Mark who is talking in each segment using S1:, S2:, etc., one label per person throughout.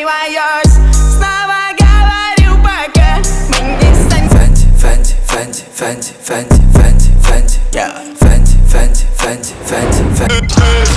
S1: yours. Снова говорю пока. Мы не станем.
S2: Fenty, Fenty, Fenty, Fenty, Fenty, Fenty, Fenty, yeah. Fenty, Fenty, Fenty, Fenty, Fenty.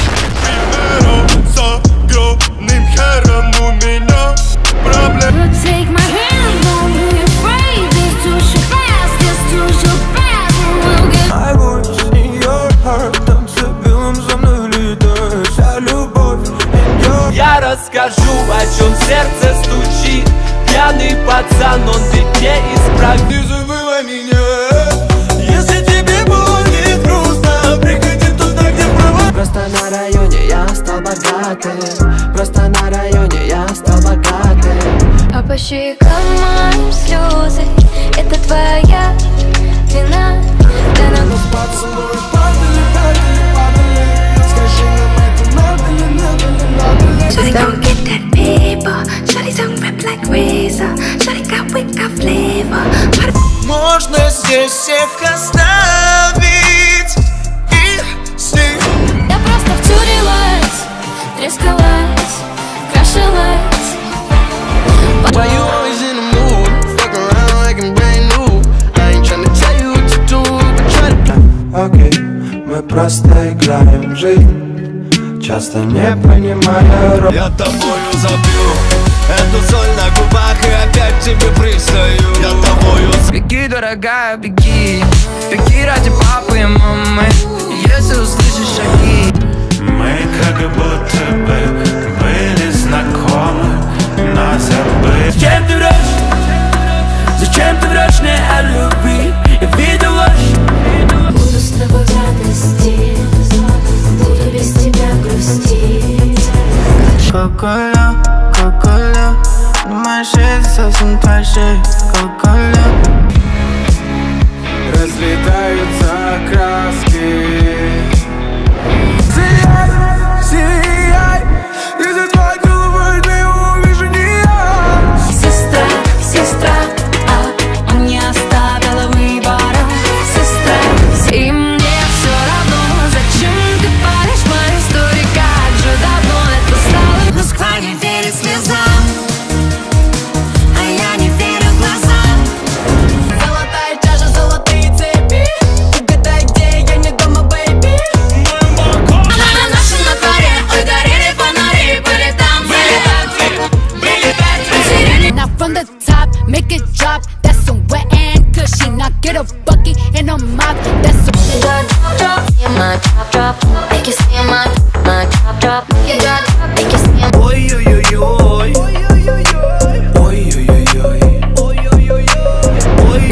S3: Take my hand, don't be afraid. This too shall pass, this too shall pass. We'll get.
S4: I want to see your heart. Танцы белым замылита вся любовь.
S5: Я расскажу, о чем сердце стучит. Пьяный пацан, он ведь не исправит.
S4: Не забывай меня, если тебе будет грустно. Приходи туда, где права.
S2: Просто на районе я стал богатым. Просто на районе я стал богатым.
S3: А по щекам моим слезы. Это твоя вина. Да нам
S4: Поцелуй падали, падали, падали. Скажи нам, это надо ли, надо ли, надо ли.
S3: Shawty gon' get that paper. Shawty tongue rip like razor. Shawty got wick, got flavor.
S4: Можно здесь всех оставить и стих.
S3: Я просто втюрилась, трескалась, крашилась.
S4: Why you always in the mood? Fuck around like I'm brand new. I ain't tryna tell you what to do, but try to play. Окей, мы просто играем в жизнь, часто не понимая роль.
S5: Я тобою забью эту соль на губах и опять тебе пристаю. Я тобою.
S2: Беги, дорогая, беги. Беги ради папы и мамы. Если услышишь шаги.
S6: Мы как будто бы были знакомы, но забыли.
S4: Зачем ты врешь? Зачем ты врешь мне о любви? Я видел ложь.
S3: Буду с тобой в радости, буду без тебя грустить.
S4: Кока-кола, кока-кола, думаешь, это совсем твоя шея. Кока-кола. Разлетаются краски. Сияй, сияй, если твой голубой не увижу не я.
S3: Сестра, сестра, он не оставила выбора. Сестра, и мне все равно, зачем ты паришь мою историю, как же давно это стало. Москва не верит слезам, а я не верю глазам. Золотая чаша, золотые цепи, угадай, где я не дома, бэйби. Она на нашем на дворе, ой, горели фонари, были танцы. Now from the top, make it drop. That's some wet and cushy. Now get a bucket and a mop. That's some you got drop, in my drop, make you see my drop. You got make you see.
S4: Ой, ой, ой, ой, ой, ой, ой, ой, ой, ой, ой, ой, ой.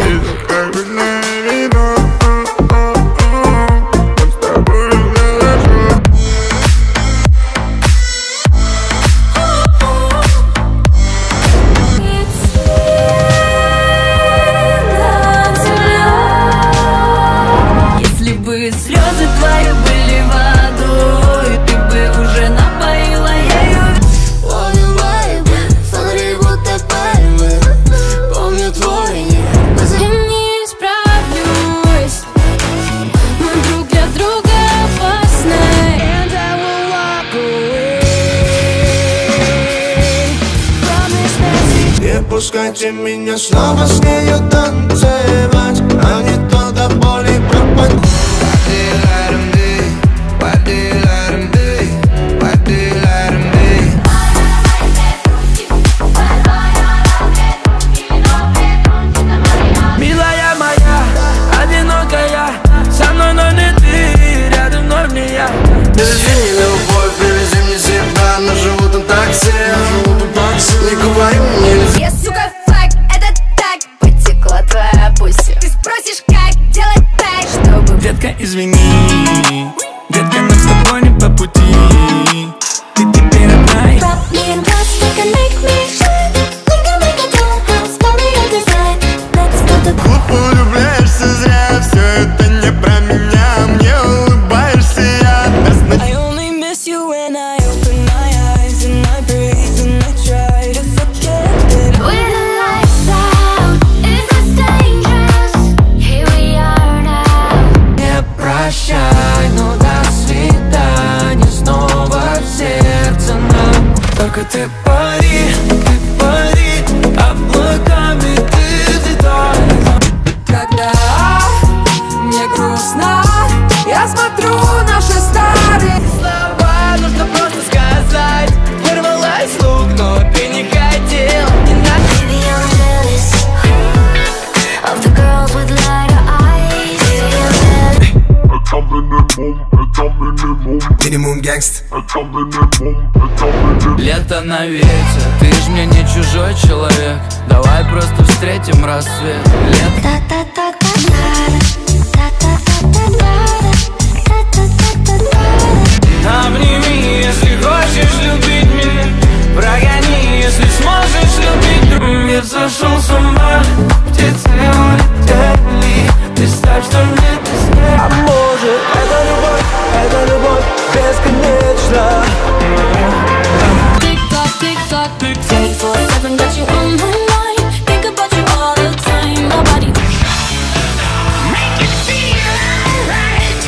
S3: Если бы слезы твои были водой, ты бы уже напоила ею.
S4: Фонари будто пальмы, помню твой мир.
S3: Я не справлюсь, мы друг для друга опасны. And I will walk away from this message.
S4: Не пускайте меня снова с нею танцевать, а не то до боли пропадать. Милая моя, одинокая, со мной, но не ты, рядом, но не я. Привези мне любовь, привези мне себя, но живу там так все, не говори мне.
S3: Я, сука, фак, это так потекла твоя пуся. Ты спросишь, как делать так, чтобы...
S4: Детка, извини, детка, нам с тобой не по пути. Ты теперь одна и...
S3: Drop me in dust, you can make me shine. We can make a dollhouse, follow your design. Let's go to...
S4: Влюбляешься зря, все это не про меня, мне улыбаешься, я
S3: I only miss you when I open my eyes and I breathe and I try to forget it. With the lights out, is this dangerous? Here we are now.
S2: Не прощай, ну до свидания. Снова в сердце нам.
S4: только ты пари. Минимум гангст.
S2: Лето на ветер, ты ж мне не чужой человек. Давай просто встретим рассвет. Лето. Обними, если хочешь любить меня. Прогони, если сможешь любить. Мир сошел с ума, птицы улетели. Представь, что мне ты снег.
S5: А может, это любовь бесконечна.
S3: Tick-tock, tick-tock, 24/7 got you on my mind. Think about you all the time. Nobody make it feel right.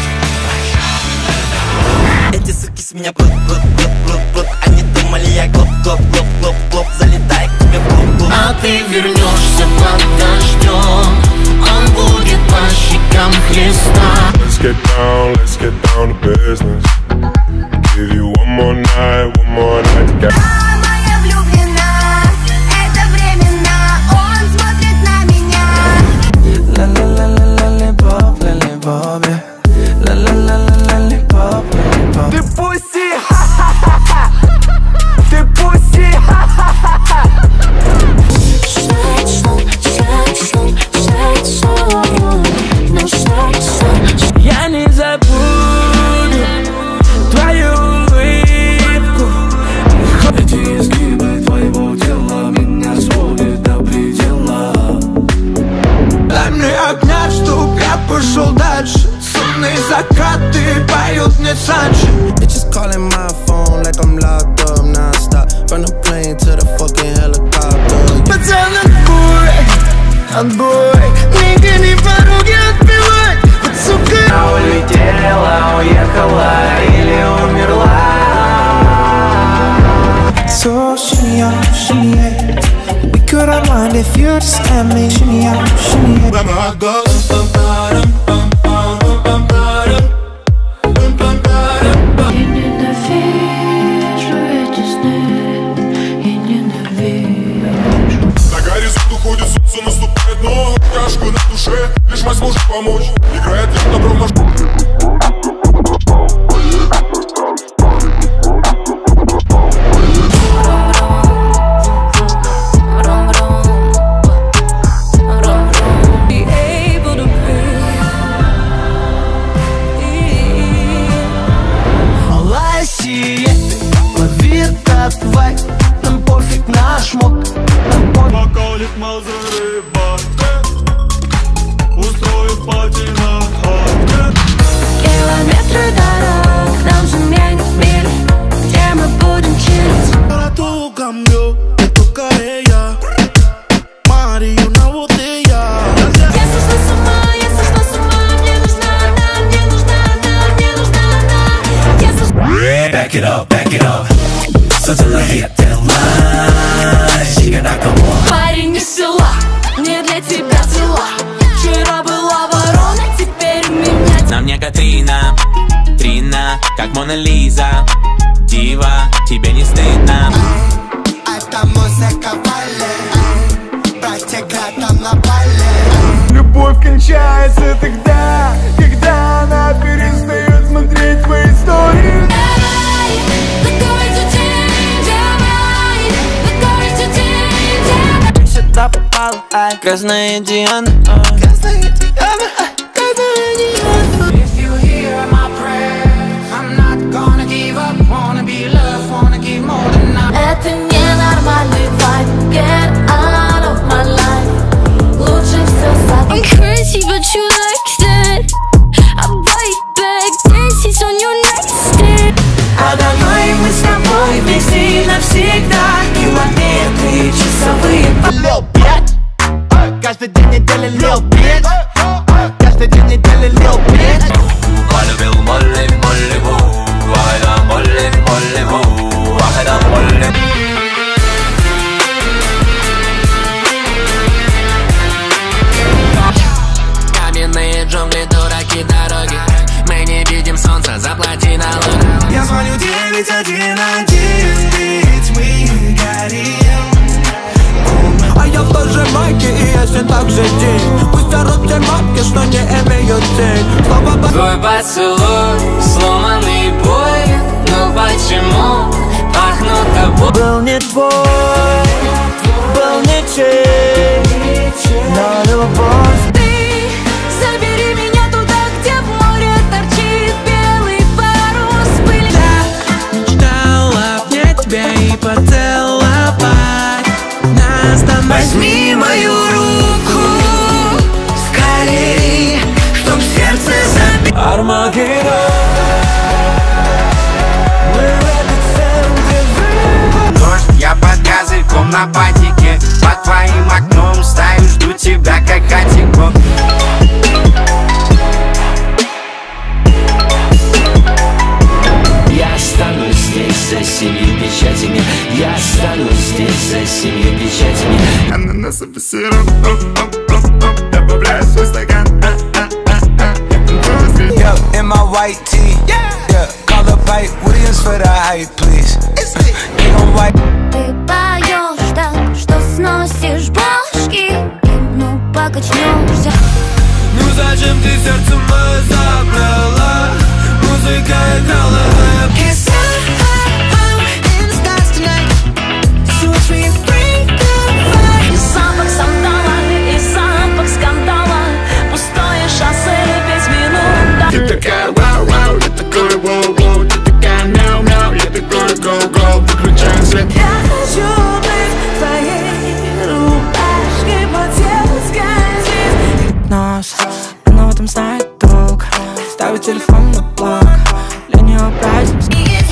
S7: Эти суки с меня плут. Они думали, я глоп. Залетай к тебе в клуб.
S8: А ты вернешься под дождем. Он будет по щекам хлеста.
S6: Let's get down to business. Give you one more night to
S1: Моя влюблена, это временно. Он смотрит на меня.
S2: Lollipop, lollipop, lollipop, lollipop.
S5: Ты пусси, ха-ха-ха-ха. Ты пусси, ха-ха-ха-ха.
S2: Я не забуду твою улыбку.
S5: Эти изгибы твоего тела меня сводят до предела.
S2: Дай мне огня, чтоб я пошел дальше. Сонные закаты поют мне санши.
S4: Bitches calling my phone like I'm locked up non-stop. From the plane to the fucking helicopter.
S2: Пацан, отбой, нигде не пороги отбивать. Вот сука. Она улетела, уехала или умерла.
S9: So shimmy up, shimmy yeah. We could unwind if you just let me. Shimmy up, shimmy yeah.
S6: Where my heart goes. На горизонт уходит солнце, наступает новая кашка на душе. Лишь мать сможет помочь. Играет лишь добро в наш.
S2: Нам пофиг на шмот.
S6: Накалит мазары бартен. Устроит пати на хате.
S3: Километры дорог нам заменит мир, где мы будем чилить.
S8: Ahora todo cambió, me toca a ella. Mari, una botella.
S3: Я сошла с ума, мне нужна она, мне нужна она. Я сошла.
S7: Back it up. Сотила хит, Сига на кого.
S3: Парень из села, не для тебя взяла. Вчера была ворона, теперь у меня.
S5: На мне Катрина, как Мона Лиза. Дива, тебе не стыдно.
S4: Эта музыка валит. Братья градом на бале.
S5: Любовь кончается тогда, когда она перестает смотреть твои истории.
S2: Сюда попала, ай, красная Диана. If you hear my prayers, I'm not gonna give up. Wanna be loved, wanna give more than I.
S3: Это ненормальный вайб, get out of my life. Лучше все забыть. I'm crazy, but you like that. I bite back, dances on your nightstand.
S1: А давай мы с тобой вместе навсегда. Километры часовые.
S5: Lil' bitch, каждый день недели lil' bitch, каждый день недели lil' bitch. Полюбил Молли-Ву, Валя Молли-Ву, Валя Молли. Каменные джунгли, дураки дороги. Мы не видим солнца, заплати налог.
S4: Я звоню 911, ведь мы горим.
S2: А я в той же майке, и если так же день. Пусть орут все матки, что не имеют тень.
S5: Твой поцелуй, сломанный бой. Ну почему пахнут тобой?
S1: Был не твой, был ничей, но любовь.
S3: Ты забери меня туда, где в море торчит белый парус пыли.
S1: Я мечтала обнять тебя и поцеловать нас там.
S2: Возьми мою руку скорей, чтоб сердце забить.
S5: Армагеддон.
S7: Я под козырьком на патике, под твоим окном стою, жду тебя как хатико.
S5: Я останусь здесь за 7 печатями. Я останусь здесь за 7 печатями.
S6: Ананасы по сыру, добавляю свой стакан.
S10: Yeah, in my white tee. Yeah, call the pipe Williams for the hype, please. They gon' wipe.
S3: Ты поешь так, что сносишь башки. Ну, покачнешься.
S2: Ну зачем ты сердце мое забрала? Музыка играла.
S3: Запах сандала и запах скандала. Пустое шоссе 5 минут.
S6: Ты такая вау-вау, я такой воу-воу. Ты такая мяу-мяу, я такой гоу-гоу. Выключаем свет.
S1: Я хочу быть твоей рубашкой под детской. Нос, она в этом знает толк. Ставит телефон на блок. Для нее праздник.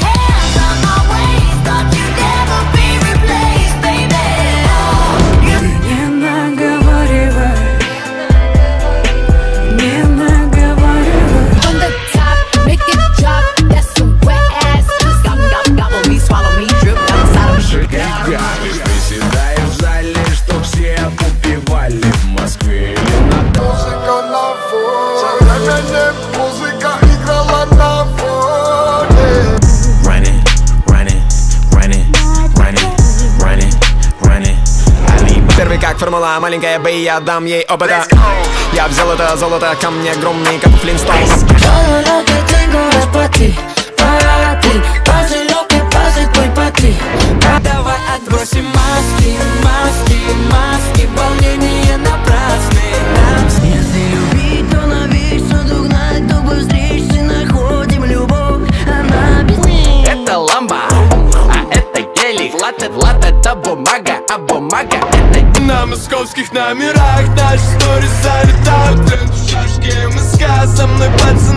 S2: Приседаешь в зале, чтоб все упивали в Москве или на
S6: Музыка на фоне, музыка играла на фоне.
S10: Running, running, running, running, running, running. Первый как формула, маленькая бэй, я дам ей опыта. Я взял это золото, камни огромные, как Флинстоунс.
S1: Давай отбросим маски, маски, маски. Волнение напрасные. Если любить, то навечно догнать, то быстрее находим любовь. Она без...
S5: Это ламба, а это гелик. Влад это бумага, а бумага это...
S2: На московских номерах наши сторис залетают. Тренд в шашке, МСК со мной под